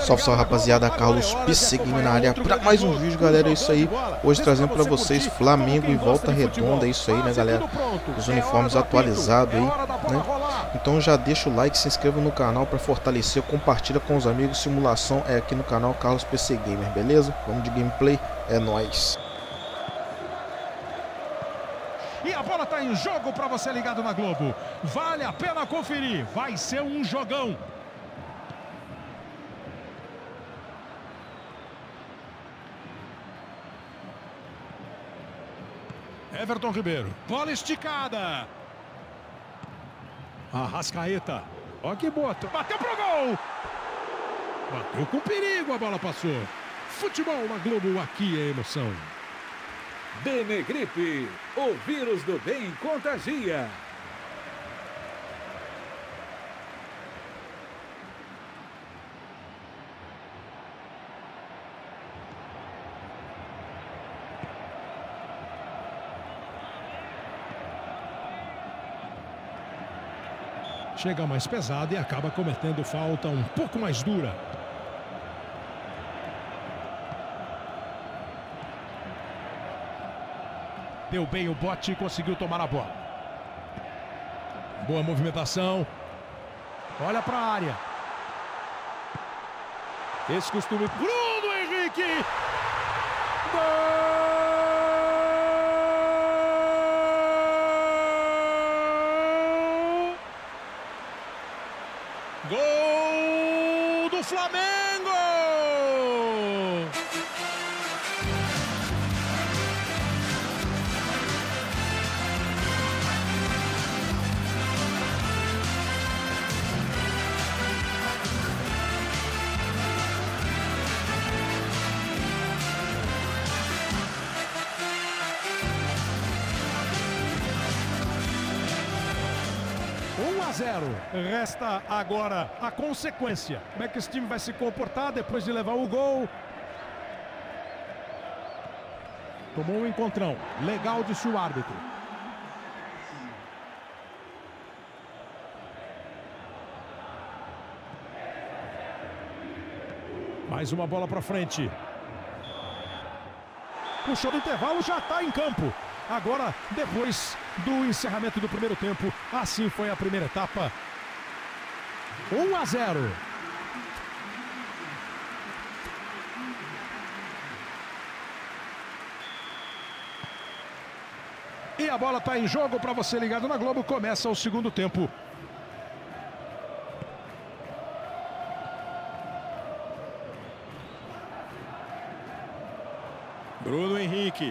Salve, salve, rapaziada, Carlos PC Gamer na área para mais um vídeo, galera. É isso aí, hoje trazendo para vocês Flamengo e Volta Redonda. É isso aí, né, galera, os uniformes atualizados aí, né? Então já deixa o like, se inscreva no canal para fortalecer, compartilha com os amigos. Simulação é aqui no canal Carlos PC Gamer, beleza? Vamos de gameplay, é nóis. E a bola tá em jogo para você ligado na Globo. Vale a pena conferir, vai ser um jogão. Everton Ribeiro, bola esticada. Arrascaeta, ó que bota, bateu pro gol. Bateu com perigo, a bola passou. Futebol na Globo, aqui é emoção. Benegripe, o vírus do bem contagia. Chega mais pesado e acaba cometendo falta um pouco mais dura. Deu bem o bote e conseguiu tomar a bola. Boa movimentação. Olha para a área. Esse costume. Bruno Henrique! Gol! Gol do Flamengo! 1-0. Resta agora a consequência. Como é que esse time vai se comportar depois de levar o gol? Tomou um encontrão. Legal, disse o árbitro. Mais uma bola para frente. Puxou do intervalo, já está em campo. Agora, depois do encerramento do primeiro tempo, assim foi a primeira etapa. 1-0. E a bola está em jogo para você ligado na Globo. Começa o segundo tempo. Bruno Henrique.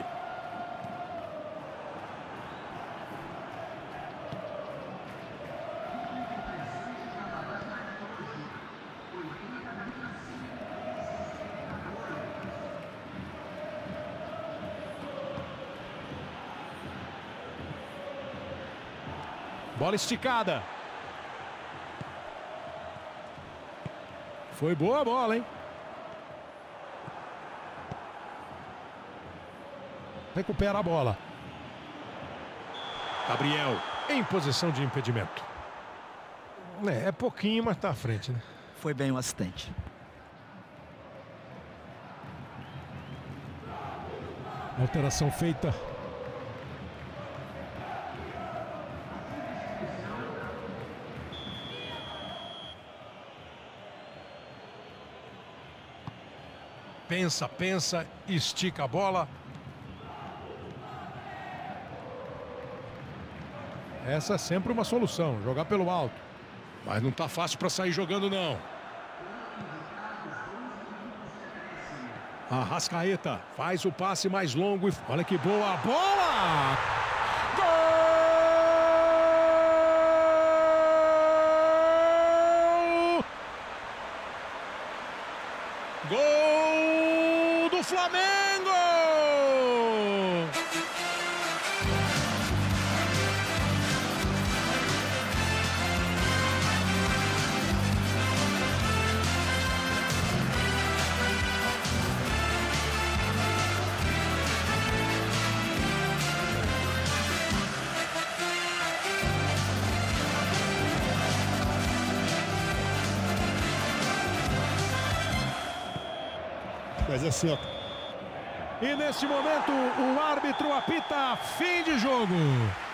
Bola esticada. Foi boa a bola, hein? Recupera a bola. Gabriel em posição de impedimento. É pouquinho, mas tá à frente, né? Foi bem o assistente. Alteração feita. Pensa, pensa, estica a bola. Essa é sempre uma solução, jogar pelo alto. Mas não tá fácil para sair jogando, não. Arrascaeta faz o passe mais longo e olha que boa a bola! Gol! Gol do Flamengo! Mas assim, ó. E nesse momento o árbitro apita fim de jogo.